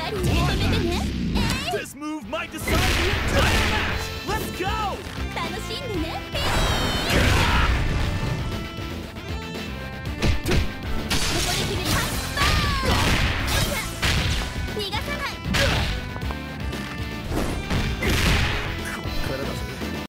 り受け止めてね。 This move might decide the entire match. Let's go. 楽しんでね。